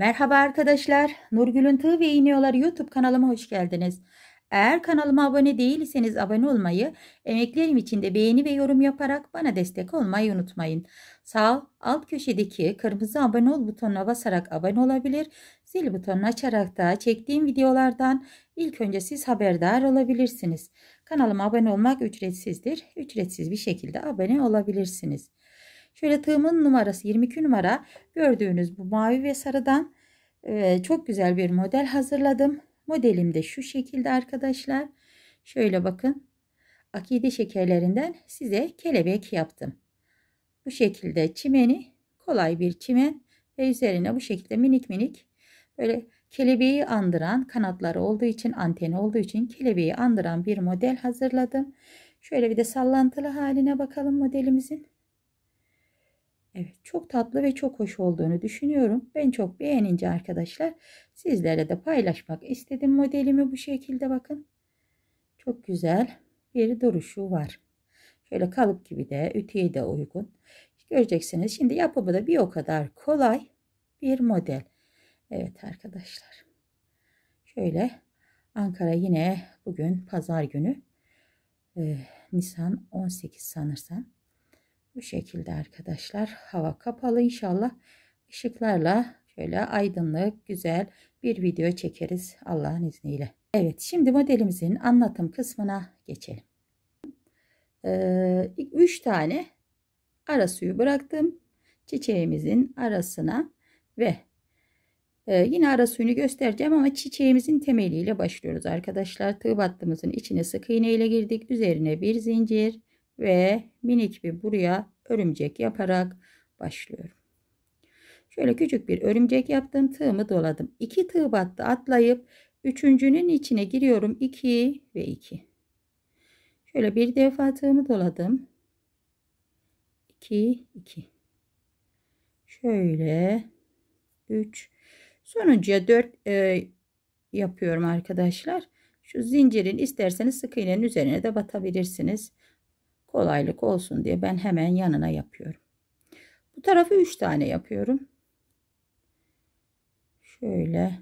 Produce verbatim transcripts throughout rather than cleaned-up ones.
Merhaba arkadaşlar, Nurgül'ün Tığ ve İğneoları YouTube kanalıma hoş geldiniz. Eğer kanalıma abone değilseniz abone olmayı, emeklerim için de beğeni ve yorum yaparak bana destek olmayı unutmayın. Sağ alt köşedeki kırmızı abone ol butonuna basarak abone olabilir, zil butonunu açarak da çektiğim videolardan ilk önce siz haberdar olabilirsiniz. Kanalıma abone olmak ücretsizdir, ücretsiz bir şekilde abone olabilirsiniz. Şöyle tığımın numarası yirmi iki numara. Gördüğünüz bu mavi ve sarıdan e, çok güzel bir model hazırladım. Modelim de şu şekilde arkadaşlar. Şöyle bakın. Akide şekerlerinden size kelebek yaptım. Bu şekilde çimeni, kolay bir çimen ve üzerine bu şekilde minik minik böyle kelebeği andıran, kanatları olduğu için, anteni olduğu için kelebeği andıran bir model hazırladım. Şöyle bir de sallantılı haline bakalım modelimizin. Evet, çok tatlı ve çok hoş olduğunu düşünüyorum. Ben çok beğenince arkadaşlar sizlere de paylaşmak istedim modelimi bu şekilde bakın. Çok güzel bir duruşu var. Şöyle kalıp gibi de ütüye de uygun. Göreceksiniz. Şimdi yapımı da bir o kadar kolay bir model. Evet arkadaşlar. Şöyle Ankara yine bugün pazar günü. Ee, Nisan on sekiz sanırsam. Bu şekilde arkadaşlar, hava kapalı, inşallah ışıklarla şöyle aydınlık güzel bir video çekeriz Allah'ın izniyle. Evet, şimdi modelimizin anlatım kısmına geçelim. Ee, üç tane ara suyu bıraktım çiçeğimizin arasına ve e, yine ara suyunu göstereceğim ama çiçeğimizin temeliyle başlıyoruz arkadaşlar. Tığ battığımızın içine sık iğne ile girdik, üzerine bir zincir ve minik bir buraya örümcek yaparak başlıyorum. Şöyle küçük bir örümcek yaptım, tığımı doladım. iki tığ battı atlayıp üçüncünün içine giriyorum. iki ve iki. Şöyle bir defa tığımı doladım. iki iki. Şöyle üç. Sonuncuya dört e, yapıyorum arkadaşlar. Şu zincirin isterseniz sık iğnenin üzerine de batabilirsiniz. Kolaylık olsun diye ben hemen yanına yapıyorum. Bu tarafı üç tane yapıyorum. Şöyle.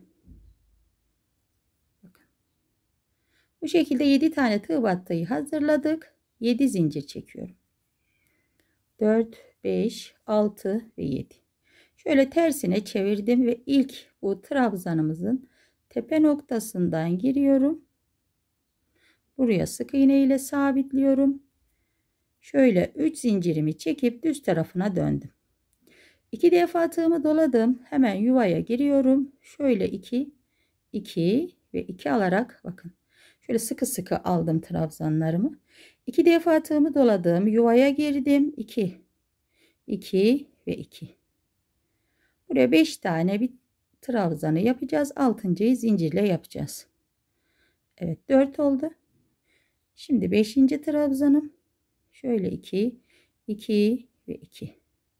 Bakın. Bu şekilde yedi tane tığ battığı hazırladık. yedi zincir çekiyorum. dört, beş, altı ve yedi. Şöyle tersine çevirdim ve ilk bu trabzanımızın tepe noktasından giriyorum. Buraya sık iğne ile sabitliyorum. Şöyle üç zincirimi çekip düz tarafına döndüm. iki defa tığımı doladım. Hemen yuvaya giriyorum. Şöyle iki, iki ve iki alarak bakın. Şöyle sıkı sıkı aldım trabzanlarımı. iki defa tığımı doladım. Yuvaya girdim. iki, iki ve iki. Buraya beş tane bir trabzanı yapacağız. altıncıyı zincirle yapacağız. Evet, dört oldu. Şimdi beşinci trabzanım. Şöyle iki, iki ve iki.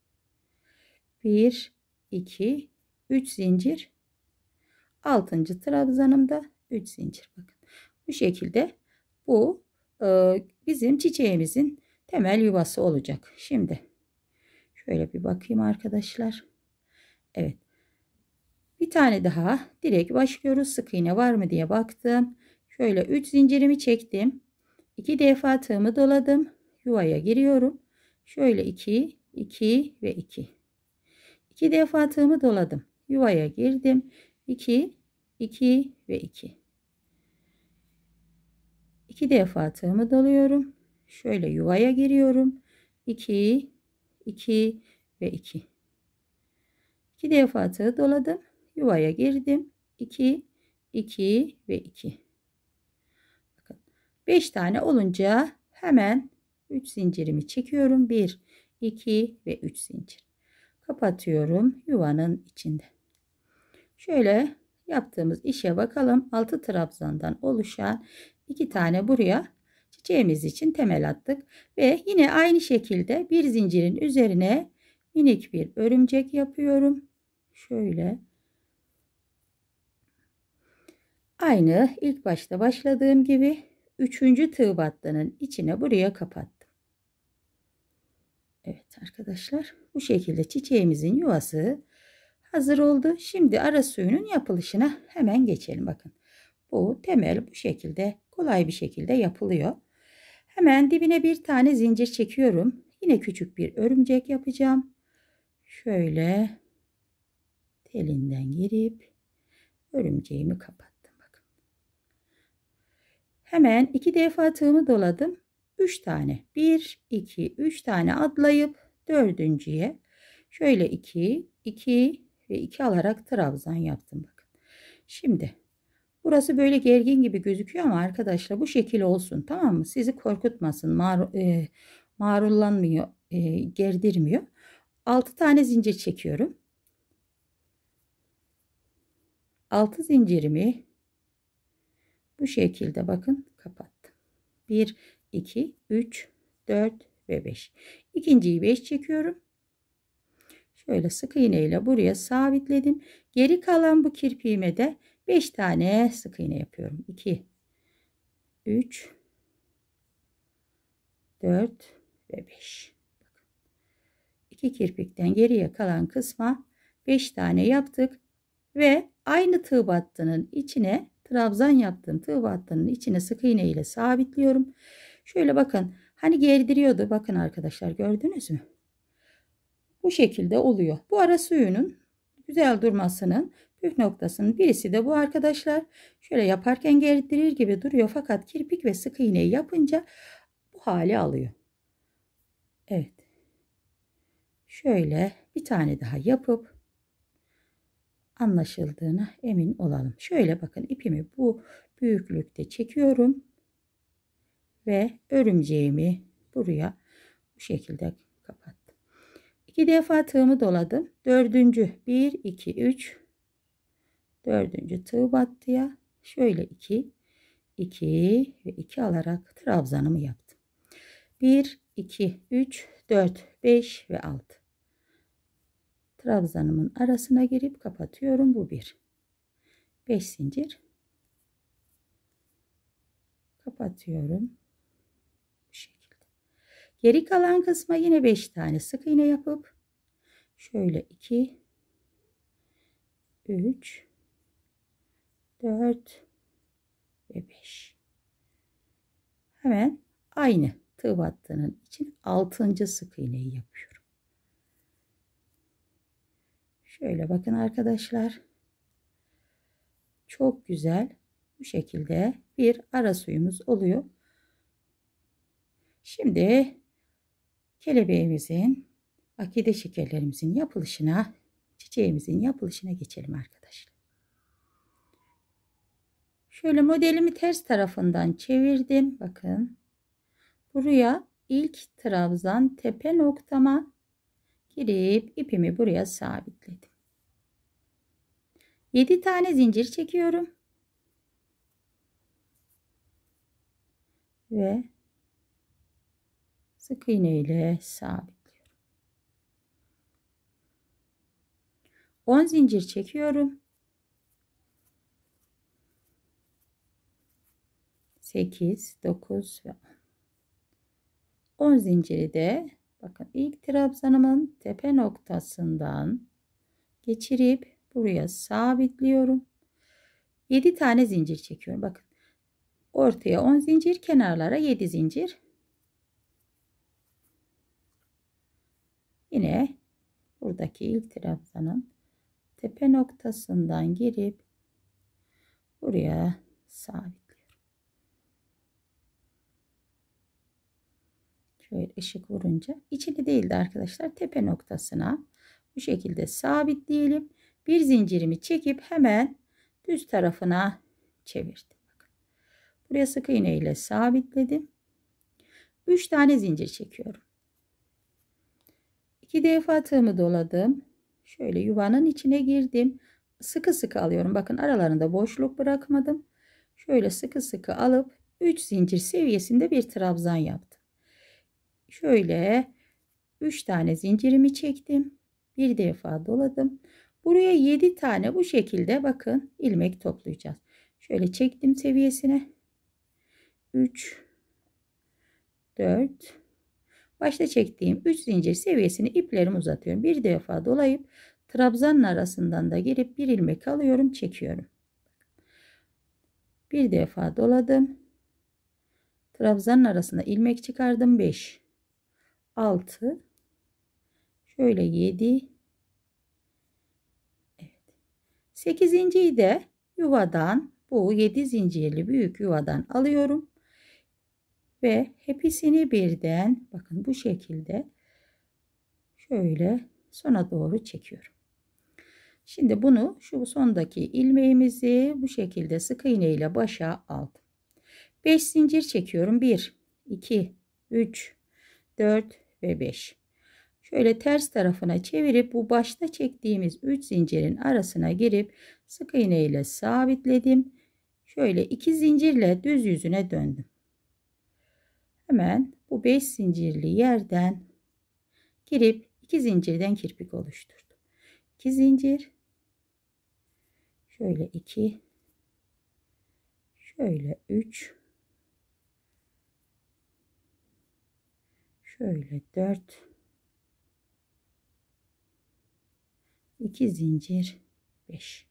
bir, iki, üç zincir. altıncı trabzanımda üç zincir. Bakın. Bu şekilde bu e, bizim çiçeğimizin temel yuvası olacak. Şimdi şöyle bir bakayım arkadaşlar. Evet. Bir tane daha direkt başlıyoruz. Sık iğne var mı diye baktım. Şöyle üç zincirimi çektim. iki defa tığımı doladım. Yuvaya giriyorum. Şöyle iki, iki ve iki. iki defa tığımı doladım. Yuvaya girdim. iki, iki ve iki. iki defa tığımı doluyorum. Şöyle yuvaya giriyorum. iki, iki ve iki. iki defa tığ doladım. Yuvaya girdim. iki, iki ve iki. Bakın. beş tane olunca hemen üç zincirimi çekiyorum. bir, iki ve üç zincir. Kapatıyorum yuvanın içinde. Şöyle yaptığımız işe bakalım. altı trabzandan oluşan iki tane buraya çiçeğimiz için temel attık. Ve yine aynı şekilde bir zincirin üzerine minik bir örümcek yapıyorum. Şöyle. Aynı ilk başta başladığım gibi üçüncü tığ battının içine buraya kapattım. Evet arkadaşlar, bu şekilde çiçeğimizin yuvası hazır oldu. Şimdi ara suyunun yapılışına hemen geçelim. Bakın bu temel bu şekilde kolay bir şekilde yapılıyor. Hemen dibine bir tane zincir çekiyorum. Yine küçük bir örümcek yapacağım. Şöyle telinden girip örümceğimi kapattım. Bakın. Hemen iki defa tığımı doladım. üç tane bir iki üç tane atlayıp dördüncüye şöyle iki iki ve iki alarak trabzan yaptım. Bakın. Şimdi burası böyle gergin gibi gözüküyor ama arkadaşlar bu şekil olsun, tamam mı? Sizi korkutmasın, mar e, marullanmıyor, e, gerdirmiyor. altı tane zincir çekiyorum. altı zincirimi bu şekilde bakın kapattım. bir iki üç dört ve beş. İkinciyi beş çekiyorum. Şöyle sık iğne ile buraya sabitledim. Geri kalan bu kirpiğime de beş tane sık iğne yapıyorum. iki üç dört ve beş. iki kirpikten geriye kalan kısma beş tane yaptık ve aynı tığ battının içine trabzan yaptığım tığ battının içine sık iğne ile sabitliyorum. Şöyle bakın, hani gerdiriyordu, bakın arkadaşlar, gördünüz mü? Bu şekilde oluyor. Bu ara suyunun güzel durmasının püf noktasının birisi de bu arkadaşlar. Şöyle yaparken gerdirir gibi duruyor fakat kirpik ve sık iğneyi yapınca bu hali alıyor. Evet. Şöyle bir tane daha yapıp anlaşıldığına emin olalım. Şöyle bakın, ipimi bu büyüklükte çekiyorum ve örümceğimi buraya bu şekilde kapattım. İki defa tığımı doladım. Dördüncü bir iki üç dördüncü tığ battıya şöyle iki iki ve iki alarak trabzanımı yaptım. bir iki üç dört beş ve altı. Trabzanımın arasına girip kapatıyorum. Bu bir. beş zincir. Kapatıyorum. Bu şekilde. Geri kalan kısma yine beş tane sık iğne yapıp şöyle iki üç dört ve beş. Hemen aynı tığ battığının için altıncı sık iğneyi yapıyorum. Şöyle bakın arkadaşlar. Çok güzel bu şekilde bir ara suyumuz oluyor. Şimdi kelebeğimizin, akide şekerlerimizin yapılışına, çiçeğimizin yapılışına geçelim arkadaşlar. Şöyle modelimi ters tarafından çevirdim. Bakın. Buraya ilk trabzan tepe noktama girip ipimi buraya sabitledim. yedi tane zincir çekiyorum. Ve sık iğne ile sabitliyorum. on zincir çekiyorum. sekiz, dokuz ve on. on zinciri de bakın ilk trabzanımın tepe noktasından geçirip buraya sabitliyorum. yedi tane zincir çekiyorum. Bakın. Ortaya on zincir, kenarlara yedi zincir. Yine buradaki ilk trabzanın tepe noktasından girip buraya sabitliyorum. Şöyle ışık vurunca, içini değil de arkadaşlar tepe noktasına bu şekilde sabitleyelim. Bir zincirimi çekip hemen düz tarafına çevirdim. Bakın. Buraya sık iğne ile sabitledim. üç tane zincir çekiyorum. iki defa tığımı doladım. Şöyle yuvanın içine girdim. Sıkı sıkı alıyorum. Bakın aralarında boşluk bırakmadım. Şöyle sıkı sıkı alıp üç zincir seviyesinde bir trabzan yaptım. Şöyle üç tane zincirimi çektim. Bir defa doladım. Buraya yedi tane bu şekilde bakın ilmek toplayacağız. Şöyle çektim seviyesine. üç dört. Başta çektiğim üç zincir seviyesini iplerimi uzatıyorum. Bir defa dolayıp Trabzanın arasından da girip bir ilmek alıyorum, çekiyorum. Bir defa doladım. Trabzanın arasında ilmek çıkardım. beş, altı, şöyle yedi. Evet. sekizinciyi de yuvadan, bu yedi zincirli büyük yuvadan alıyorum. Ve hepsini birden bakın bu şekilde şöyle sona doğru çekiyorum. Şimdi bunu şu sondaki ilmeğimizi bu şekilde sık iğne ile başa aldım. beş zincir çekiyorum. bir, iki, üç, dört ve beş. Şöyle ters tarafına çevirip bu başta çektiğimiz üç zincirin arasına girip sık iğne ile sabitledim. Şöyle iki zincirle düz yüzüne döndüm. Hemen bu beş zincirli yerden girip iki zincirden kirpik oluşturdum. iki zincir, şöyle iki, şöyle üç, şöyle dört, iki zincir, beş.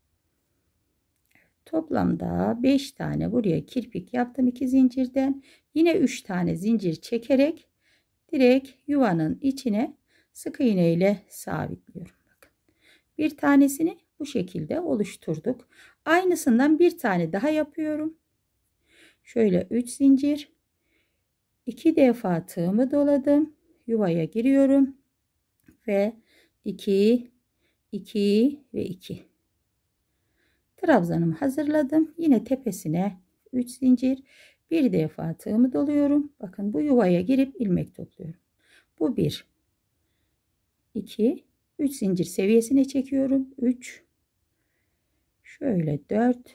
Toplamda beş tane buraya kirpik yaptım iki zincirden. Yine üç tane zincir çekerek direkt yuvanın içine sık iğne ile sabitliyorum. Bakın. Bir tanesini bu şekilde oluşturduk. Aynısından bir tane daha yapıyorum. Şöyle üç zincir, iki defa tığımı doladım, yuvaya giriyorum ve iki, iki ve iki. Trabzanımı hazırladım. Yine tepesine üç zincir, bir defa tığımı doluyorum. Bakın bu yuvaya girip ilmek topluyorum. Bu bir, iki, üç zincir seviyesine çekiyorum. üç, şöyle dört,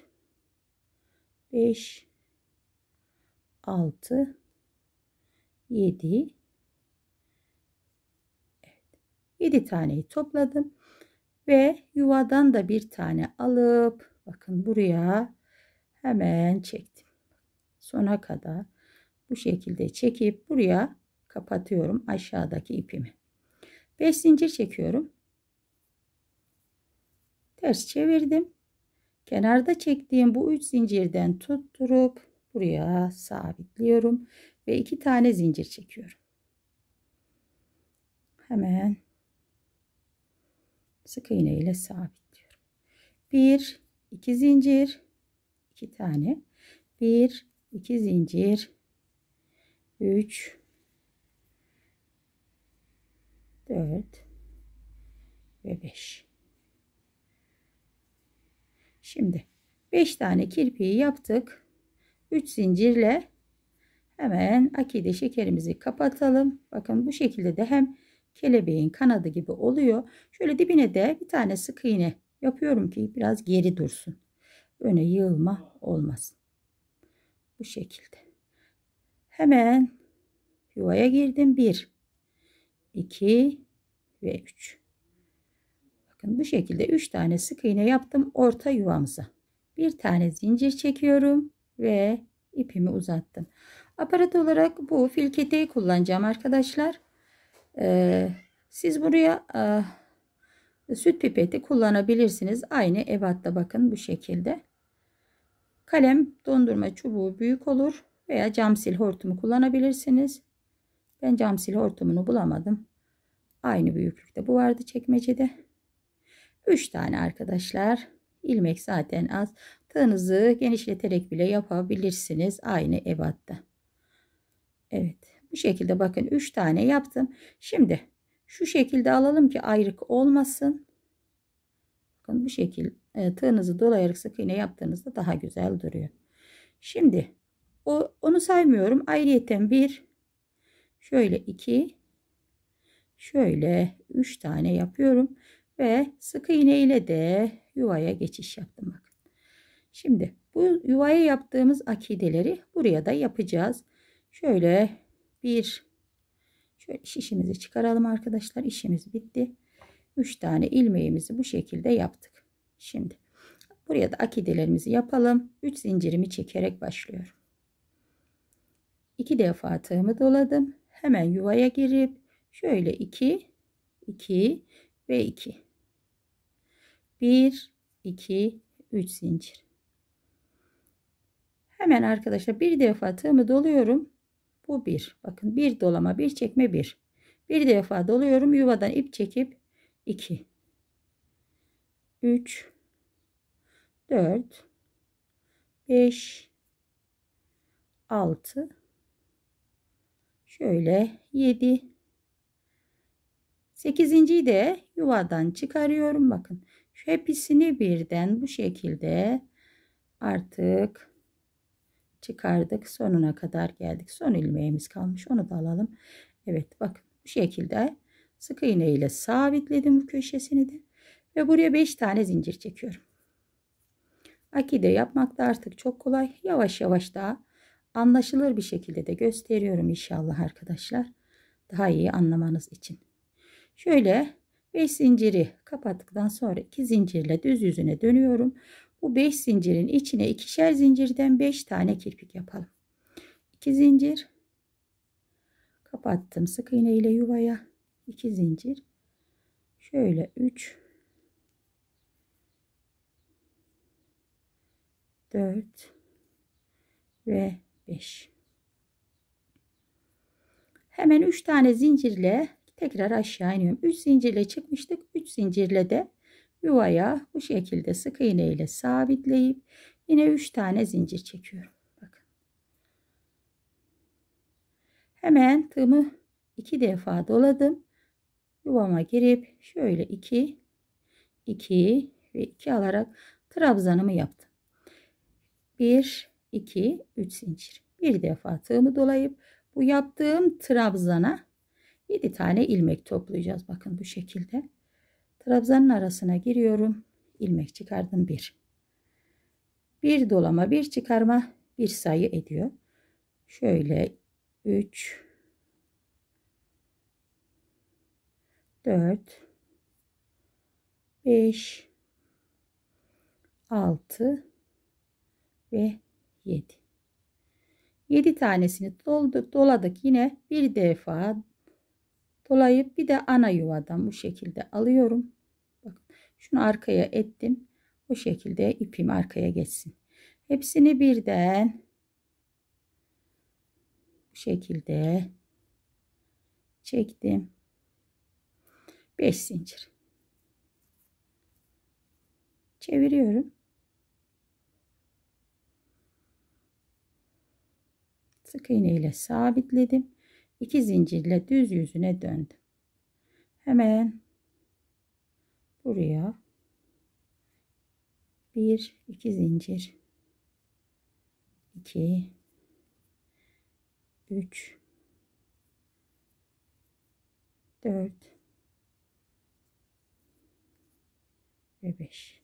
beş, altı, yedi, evet, yedi taneyi topladım ve yuvadan da bir tane alıp bakın buraya hemen çektim. Sona kadar bu şekilde çekip buraya kapatıyorum aşağıdaki ipimi. beş zincir çekiyorum. Ters çevirdim. Kenarda çektiğim bu üç zincirden tutturup buraya sabitliyorum ve iki tane zincir çekiyorum. Hemen sık iğne ile sabitliyorum. bir, iki zincir, iki tane, bir, iki zincir, üç, dört ve beş. Şimdi beş tane kirpiği yaptık. üç zincirle hemen akide şekerimizi kapatalım. Bakın bu şekilde de hem kelebeğin kanadı gibi oluyor. Şöyle dibine de bir tane sık iğne yapıyorum ki biraz geri dursun. Öne yığılma olmasın. Bu şekilde. Hemen yuvaya girdim. bir, iki ve üç. Bakın bu şekilde üç tane sık iğne yaptım orta yuvamıza. Bir tane zincir çekiyorum ve ipimi uzattım. Aparat olarak bu filketeyi kullanacağım arkadaşlar. Ee, siz buraya e, süt pipeti kullanabilirsiniz. Aynı ebatta bakın bu şekilde. Kalem dondurma çubuğu büyük olur veya cam sil hortumu kullanabilirsiniz. Ben cam sil hortumunu bulamadım. Aynı büyüklükte bu vardı çekmecede. üç tane arkadaşlar. İlmek zaten az. Tığınızı genişleterek bile yapabilirsiniz. Aynı ebatta. Evet. Bu şekilde bakın üç tane yaptım. Şimdi şu şekilde alalım ki ayrık olmasın. Bakın bu şekilde e, tığınızı dolayarak sık iğne yaptığınızda daha güzel duruyor. Şimdi o, onu saymıyorum. Ayrıyeten bir, şöyle iki, şöyle üç tane yapıyorum ve sık iğne ile de yuvaya geçiş yaptım. Bakın. Şimdi bu yuvaya yaptığımız akideleri buraya da yapacağız. Şöyle bir, şöyle şişimizi çıkaralım arkadaşlar. İşimiz bitti. üç tane ilmeğimizi bu şekilde yaptık. Şimdi buraya da akidelerimizi yapalım. üç zincirimi çekerek başlıyorum. iki defa tığımı doladım. Hemen yuvaya girip şöyle iki, iki ve iki. bir, iki, üç zincir. Hemen arkadaşlar bir defa tığımı doluyorum. Bu bir. Bakın bir dolama, bir çekme, bir. Bir defa doluyorum. Yuvadan ip çekip iki, üç, dört, beş, altı, şöyle yedi, sekizinciyi de yuvadan çıkarıyorum. Bakın şu hepsini birden bu şekilde artık çıkardık. Sonuna kadar geldik. Son ilmeğimiz kalmış. Onu da alalım. Evet, bakın bu şekilde sık iğne ile sabitledim bu köşesini de ve buraya beş tane zincir çekiyorum. Akide yapmak da artık çok kolay. Yavaş yavaş daha anlaşılır bir şekilde de gösteriyorum inşallah arkadaşlar. Daha iyi anlamanız için. Şöyle beş zinciri kapattıktan sonra iki zincirle düz yüzüne dönüyorum. Bu beş zincirin içine ikişer zincirden beş tane kirpik yapalım. iki zincir kapattım sık iğne ile yuvaya, iki zincir, şöyle üç, dört ve beş. Hemen üç tane zincirle tekrar aşağı iniyorum. üç zincirle çıkmıştık. üç zincirle de yuvaya bu şekilde sık iğne ile sabitleyip yine üç tane zincir çekiyorum. Bakın. Hemen tığımı iki defa doladım. Yuvama girip şöyle iki, iki ve iki alarak trabzanımı yaptım. bir, iki, üç zincir. Bir defa tığımı dolayıp bu yaptığım trabzana yedi tane ilmek toplayacağız. Bakın bu şekilde. Trabzanın arasına giriyorum. İlmek çıkardım bir. Bir dolama, bir çıkarma, bir sayı ediyor. Şöyle üç, dört, beş, altı ve yedi. yedi tanesini dolduk, doladık. Yine bir defa dolayıp bir de ana yuvadan bu şekilde alıyorum. Bakın, şunu arkaya ettim. Bu şekilde ipim arkaya geçsin. Hepsini birden bu şekilde çektim. beş zincir. Çeviriyorum. Sık iğne ile sabitledim. iki zincirle düz yüzüne döndüm. Hemen buraya bir, iki zincir, iki, üç, dört ve beş.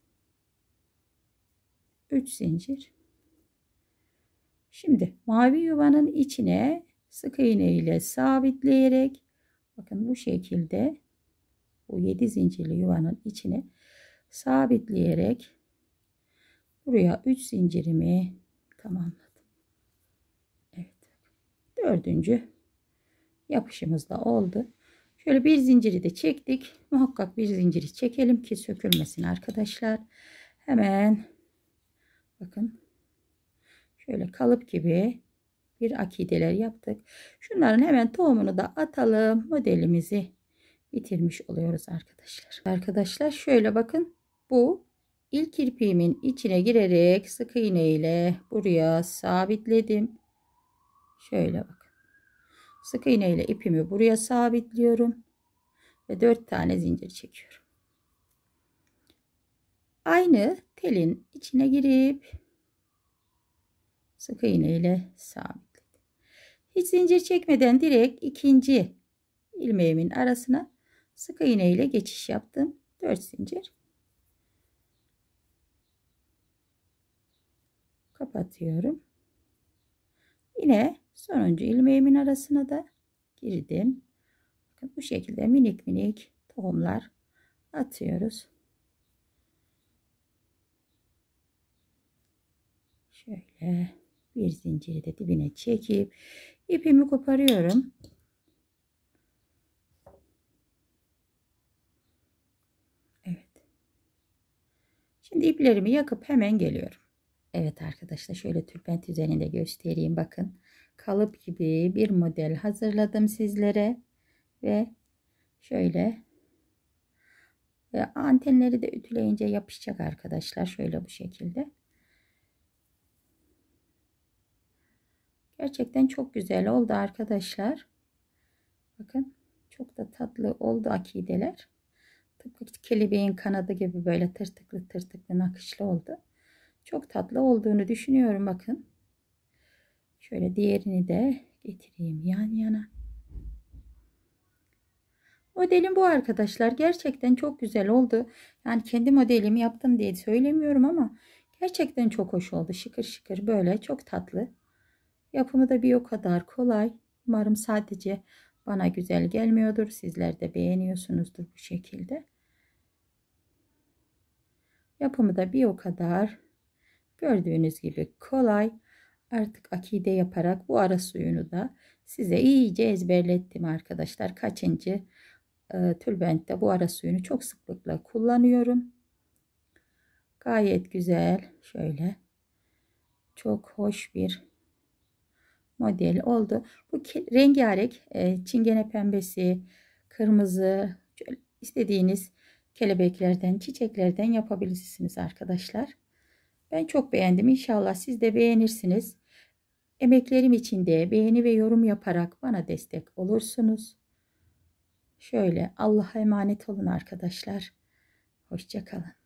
üç zincir. Şimdi mavi yuvanın içine sık iğne ile sabitleyerek bakın bu şekilde bu yedi zincirli yuvanın içine sabitleyerek buraya üç zincirimi tamamladım. Evet. Dördüncü yapışımız da oldu. Şöyle bir zinciri de çektik. Muhakkak bir zinciri çekelim ki sökülmesin arkadaşlar. Hemen bakın şöyle kalıp gibi bir akideler yaptık. Şunların hemen tohumunu da atalım. Modelimizi bitirmiş oluyoruz arkadaşlar. Arkadaşlar şöyle bakın. Bu ilk kirpiğimin içine girerek sık iğne ile buraya sabitledim. Şöyle bakın. Sık iğne ile ipimi buraya sabitliyorum. Ve dört tane zincir çekiyorum. Aynı telin içine girip sık iğne ile sabitledim. Hiç zincir çekmeden direkt ikinci ilmeğimin arasına sık iğne ile geçiş yaptım. dört zincir. Kapatıyorum. Yine sonuncu ilmeğimin arasına da girdim. Bakın bu şekilde minik minik tohumlar atıyoruz. Şöyle bir zinciri de dibine çekip ipimi koparıyorum. Evet. Şimdi iplerimi yakıp hemen geliyorum. Evet arkadaşlar, şöyle tülbent üzerinde göstereyim. Bakın, kalıp gibi bir model hazırladım sizlere ve şöyle, ve antenleri de ütüleyince yapışacak arkadaşlar, şöyle bu şekilde. Gerçekten çok güzel oldu arkadaşlar. Bakın, çok da tatlı oldu akideler. Tıpkı kelebeğin kanadı gibi böyle tırtıklı tırtıklı nakışlı oldu. Çok tatlı olduğunu düşünüyorum, bakın. Şöyle diğerini de getireyim yan yana. Modelim bu arkadaşlar. Gerçekten çok güzel oldu. Yani kendi modelimi yaptım diye söylemiyorum ama gerçekten çok hoş oldu. Şıkır şıkır böyle, çok tatlı. Yapımı da bir o kadar kolay. Umarım sadece bana güzel gelmiyordur. Sizler de beğeniyorsunuzdur bu şekilde. Yapımı da bir o kadar, gördüğünüz gibi kolay. Artık akide yaparak bu ara suyunu da size iyice ezberlettim arkadaşlar. Kaçıncı e, tülbentte bu ara suyunu çok sıklıkla kullanıyorum. Gayet güzel, şöyle çok hoş bir model oldu. Bu rengarenk e, çingene pembesi, kırmızı, istediğiniz kelebeklerden, çiçeklerden yapabilirsiniz arkadaşlar. Ben çok beğendim. İnşallah siz de beğenirsiniz. Emeklerim için de beğeni ve yorum yaparak bana destek olursunuz. Şöyle, Allah'a emanet olun arkadaşlar. Hoşça kalın.